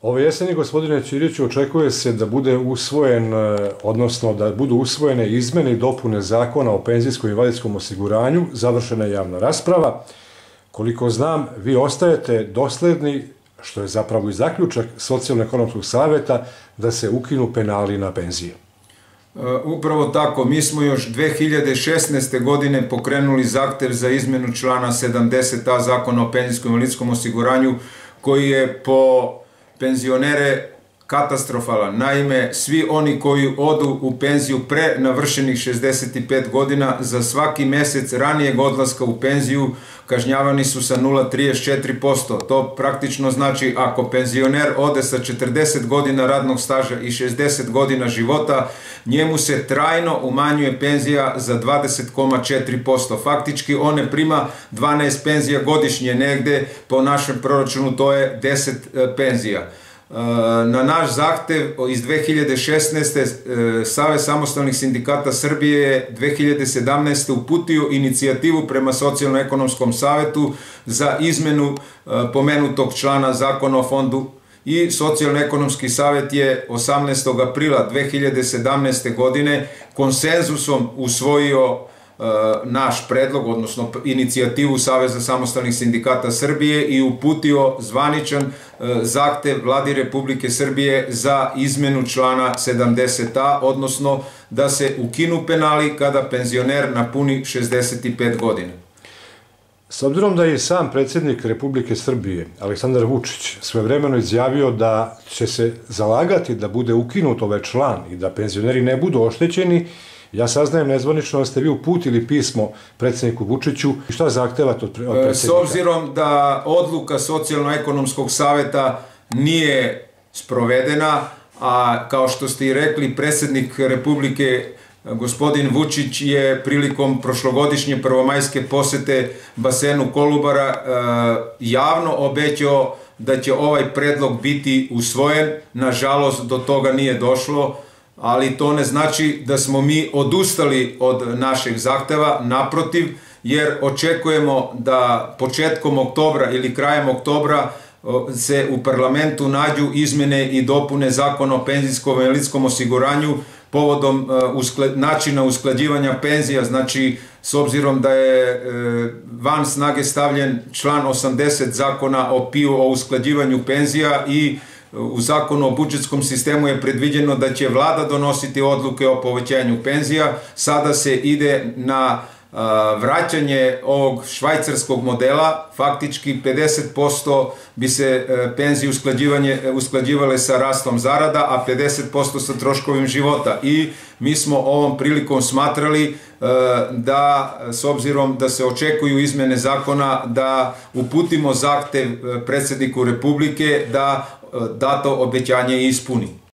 Ove jeseni, gospodine Ćiriću, očekuje se da bude usvojen, odnosno da budu usvojene izmene i dopune Zakona o penzijskom i invalidskom osiguranju, završena je javna rasprava. Koliko znam, vi ostajete dosledni, što je zapravo i zaključak Socijalno-ekonomskog saveta, da se ukinu penali na penzije. Upravo tako, mi smo još 2016. godine pokrenuli zahtev za izmenu člana 70a Zakona o penzijskom i invalidskom osiguranju, koji je po penzionere katastrofalan. Naime, svi oni koji odu u penziju pre navršenih 65 godina, za svaki mesec ranijeg odlaska u penziju kažnjavani su sa 0,34%. To praktično znači ako penzioner ode sa 40 godina radnog staža i 60 godina života, njemu se trajno umanjuje penzija za 20,4%. Faktički on ne prima 12 penzija godišnje negde, po našem proračunu to je 10 penzija. Na naš zahtev iz 2016. Savez samostalnih sindikata Srbije je 2017. uputio inicijativu prema Socijalno-ekonomskom savetu za izmenu pomenutog člana Zakona o fondu i Socijalno-ekonomski savet je 18. aprila 2017. godine konsenzusom usvojio naš predlog, odnosno inicijativu Saveza samostalnih sindikata Srbije i uputio zvaničan zahtev Vladi Republike Srbije za izmenu člana 70a, odnosno da se ukinu penali kada penzioner napuni 65 godina. S obzirom da je sam predsjednik Republike Srbije, Aleksandar Vučić, svojevremeno izjavio da će se zalagati da bude ukinut ovaj član i da penzioneri ne budu oštećeni, ja saznajem nezvanično da ste vi uputili pismo predsjedniku Vučiću. Šta zahtevate od predsjednika? S obzirom da odluka Socijalno-ekonomskog saveta nije sprovedena, a kao što ste i rekli, predsjednik Republike gospodin Vučić je prilikom prošlogodišnje prvomajske posete basenu Kolubara javno obećao da će ovaj predlog biti usvojen. Nažalost, do toga nije došlo, ali to ne znači da smo mi odustali od našeg zahteva, naprotiv, jer očekujemo da početkom oktobra ili krajem oktobra se u parlamentu nađu izmene i dopune Zakona o penzijskom i invalidskom osiguranju povodom načina usklađivanja penzija. Znači, s obzirom da je van snage stavljen član 80 Zakona o PIO o usklađivanju penzija i u Zakonu o budžetskom sistemu je predviđeno da će vlada donositi odluke o povećanju penzija. Sada se ide na vraćanje ovog švajcarskog modela, faktički 50% bi se penzije usklađivale sa rastom zarada, a 50% sa troškovim života. I mi smo ovom prilikom smatrali da, s obzirom da se očekuju izmene zakona, da uputimo zahtev predsjedniku Republike da dato obećanje ispuni.